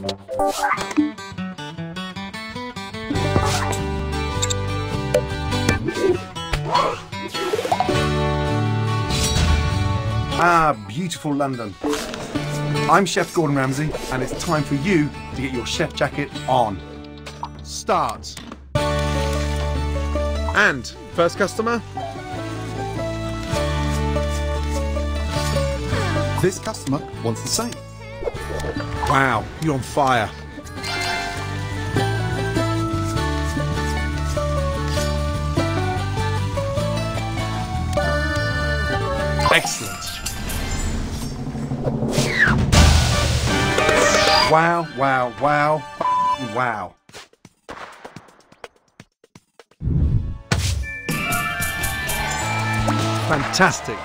Ah, beautiful London. I'm Chef Gordon Ramsay, and it's time for you to get your chef jacket on. Start. And first customer. This customer wants the same. Wow, you're on fire. Excellent. Wow, wow, wow, wow. Fantastic.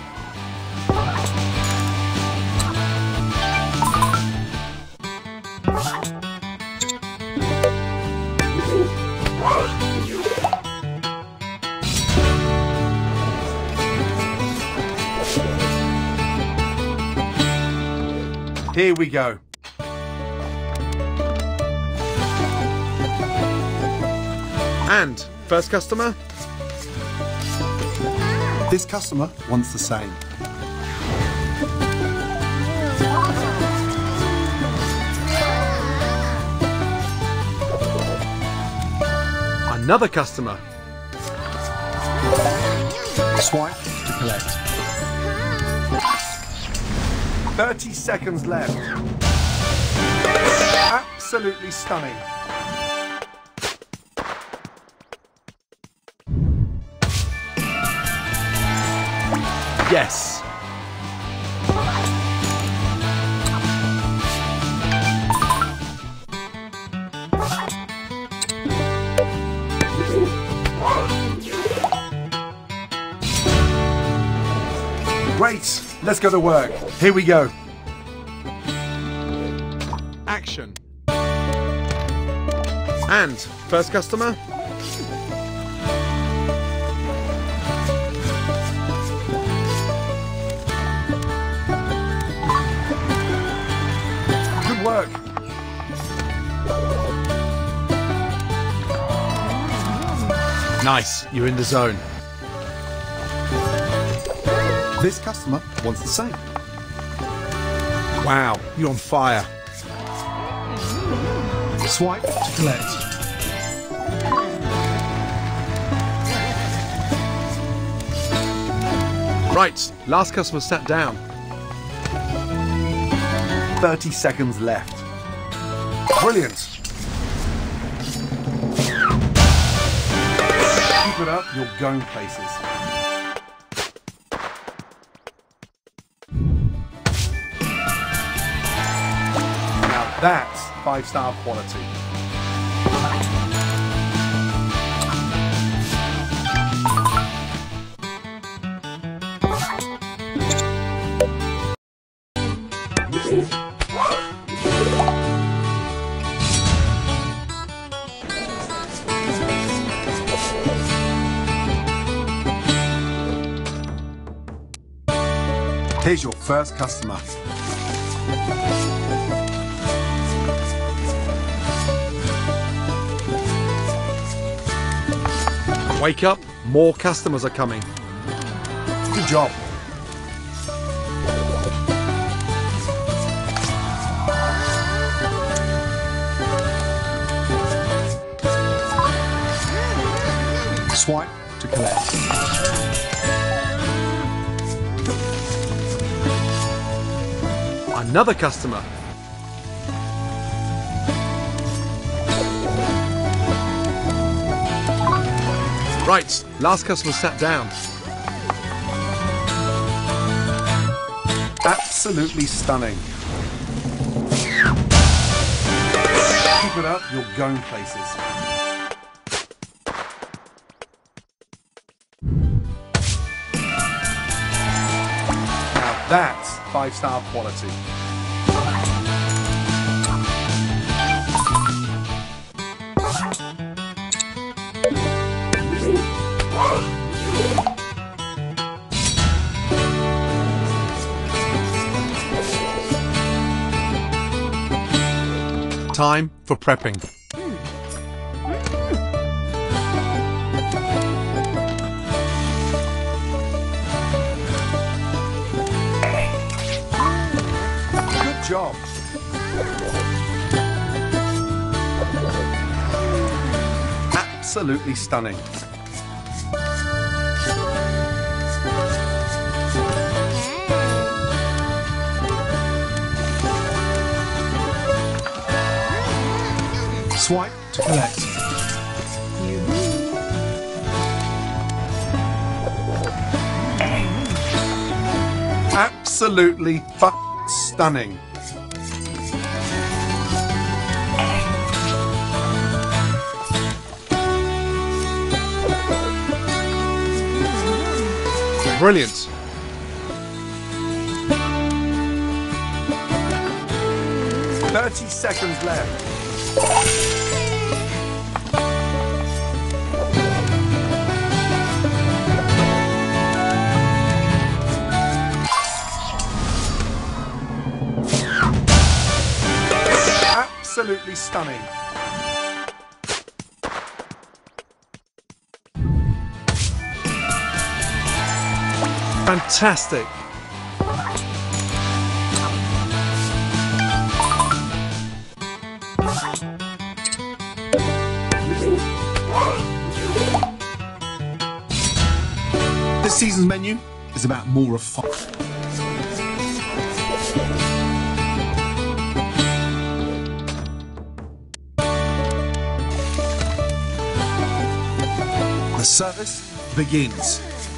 Here we go. And first customer. This customer wants the same. Another customer. Swipe to collect. 30 seconds left. Absolutely stunning. Yes. Great. Let's go to work. Here we go. Action. And first customer. Good work. Nice. You're in the zone. This customer wants the same. Wow, you're on fire. Swipe to collect. Right, last customer sat down. 30 seconds left. Brilliant. Keep it up, you're going places. That's 5-star quality. Here's your first customer. Wake up, more customers are coming. Good job. Swipe to collect. Another customer. Right, last customer sat down. Absolutely stunning. Keep it up, you're going places. Now that's 5-star quality. Time for prepping. Good job. Absolutely stunning. Swipe to collect. Absolutely stunning. Brilliant. "30 seconds left. Absolutely stunning. Fantastic. This season's menu is about more refinement. The service begins.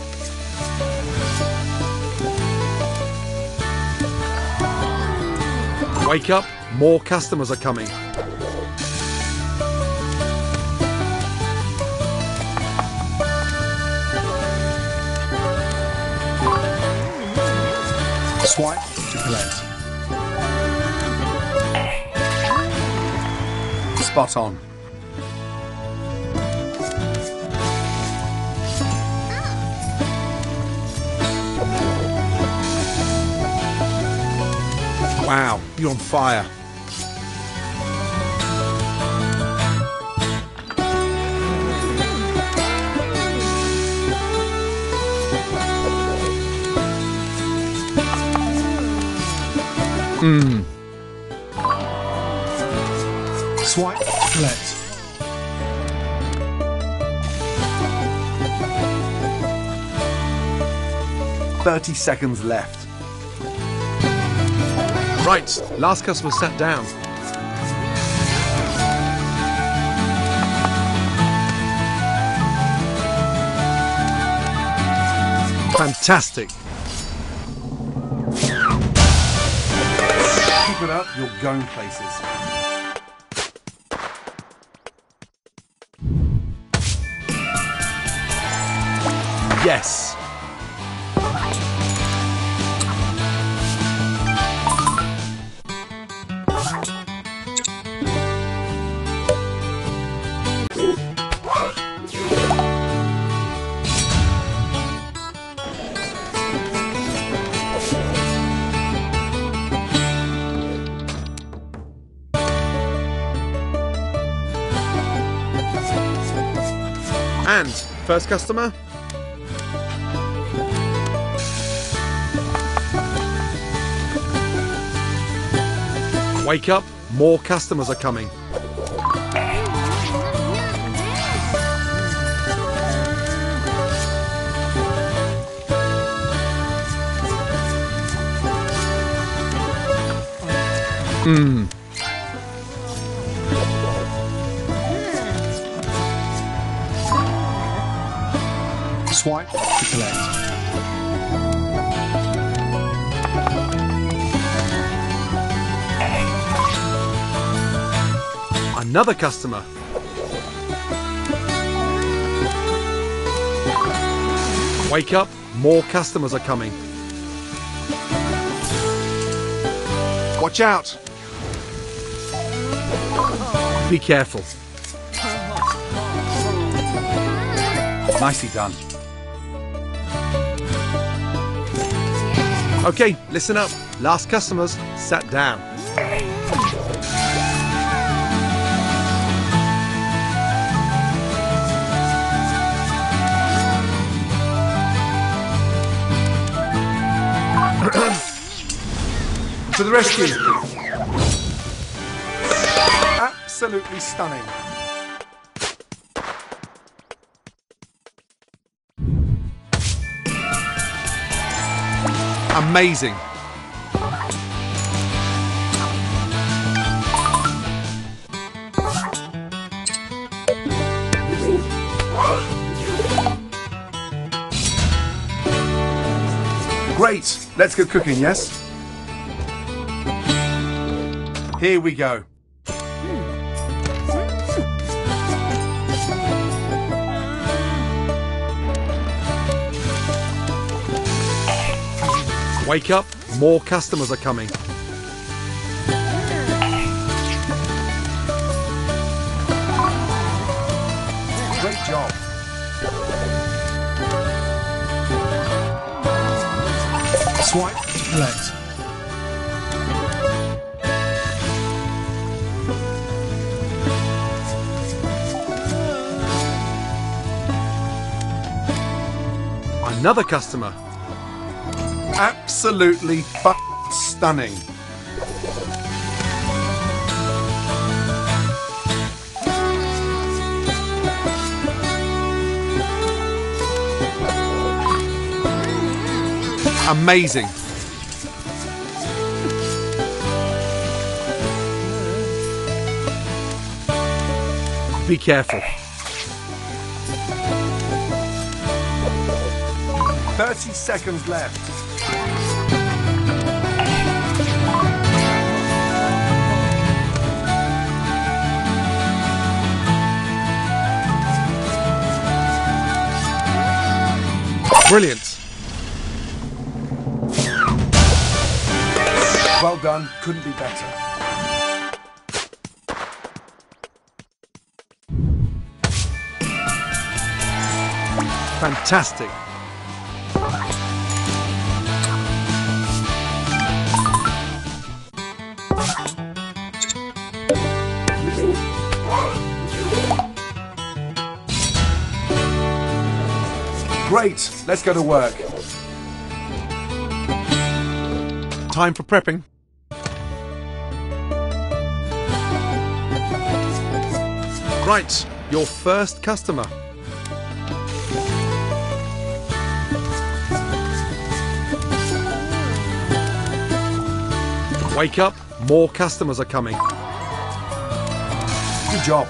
Wake up, more customers are coming. Swipe to collect. Spot on. Wow, you're on fire. Swipe to collect. "30 seconds left. Right, last customer sat down. Fantastic. Keep it up, you're going places. Yes. And first customer. Wake up, more customers are coming. Swipe to collect. Another customer. Wake up, more customers are coming. Watch out. Be careful. Nicely done. Okay, listen up. Last customers sat down. To the rescue. Absolutely stunning. Amazing. Great. Let's go cooking, yes? Here we go. Wake up, more customers are coming. Great job. Swipe to collect. Another customer. Absolutely stunning. Amazing. Be careful. 30 seconds left. Brilliant. Well done, couldn't be better. Fantastic. Great, let's go to work. Time for prepping. Right, your first customer. Wake up, more customers are coming. Good job.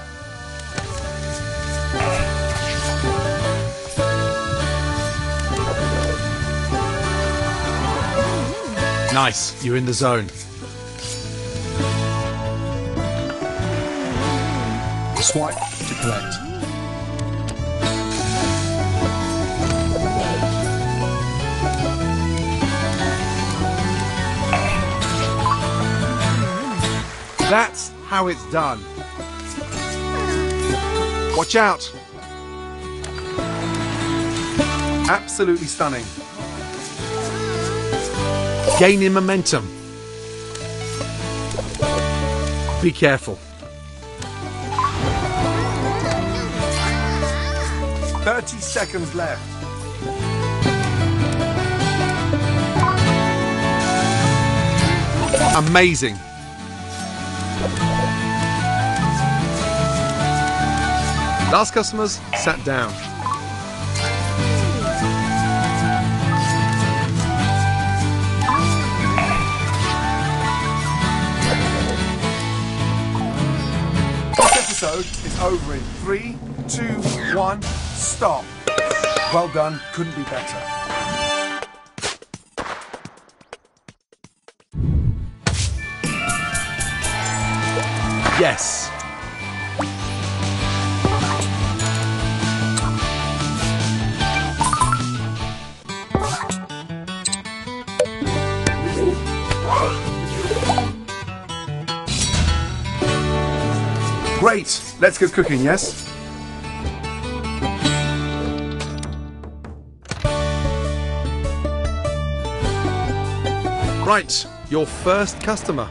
Nice, you're in the zone. Swipe to collect. That's how it's done. Watch out. Absolutely stunning. Gaining momentum. Be careful. 30 seconds left. Amazing. Last customers sat down. This episode is over in 3, 2, 1, stop. Well done, couldn't be better. Yes. Great, let's go cooking, yes? Right, your first customer.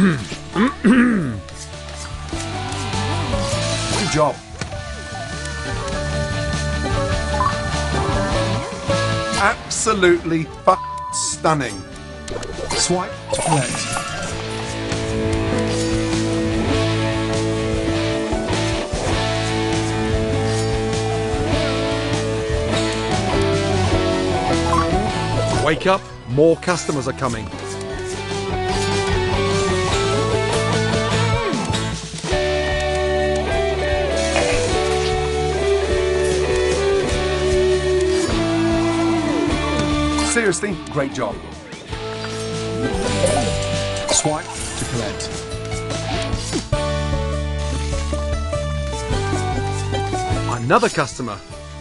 Good job. Absolutely stunning. Swipe to collect. Wake up, more customers are coming. Seriously, great job. Swipe to collect. Another customer.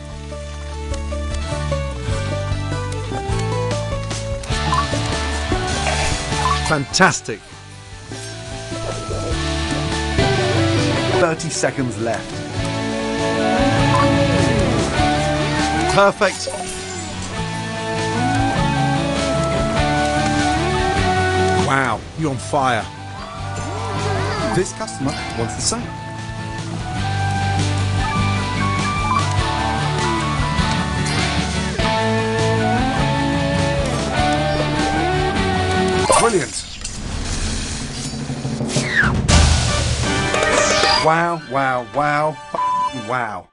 Fantastic. 30 seconds left. Perfect. Wow, you're on fire. This customer wants the same. Brilliant. Wow, wow, wow, wow.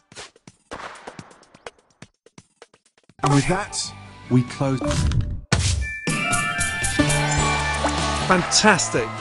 And with that, we close. Fantastic.